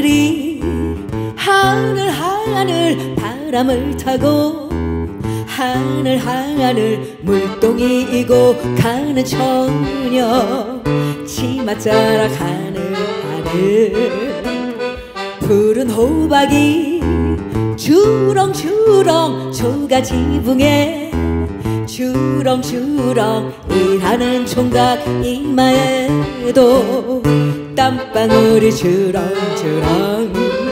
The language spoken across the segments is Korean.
하늘이 하늘 바람을 타고 하늘 물동이고 가는 처녀 치마 자락 하늘 푸른 호박이 주렁주렁 초가지붕에 주렁주렁 일하는 총각 이마에도 땀방울이 주렁주렁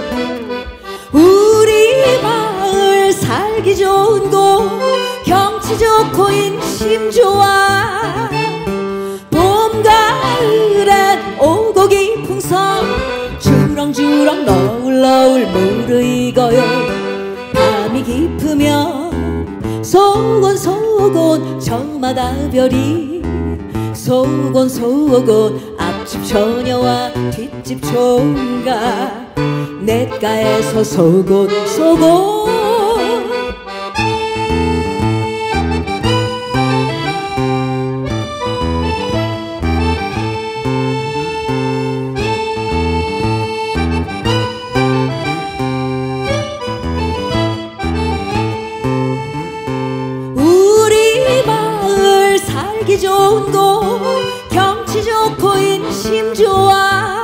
우리 마을 살기 좋은 곳 경치 좋고 인심 좋아 봄 가을엔 오고 깊은 섬 주렁주렁 너울너울 무르익어요 밤이 깊으면 소곤소곤 저마다 별이 소곤소곤 앞집 처녀와 뒷집 총각 냇가에서 소곤소곤 우리 마을 살기 좋은 곳 경치 좋고 인심 좋아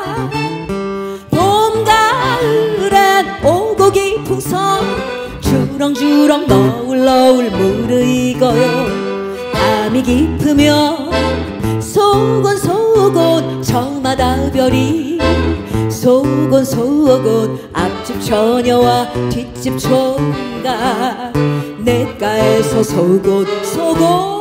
오고 깊은 섬 주렁주렁 너울너울 무르익어요 밤이 깊으면 소곤소곤 저마다 별이 소곤소곤 앞집 처녀와 뒷집 총각 냇가에서 소곤소곤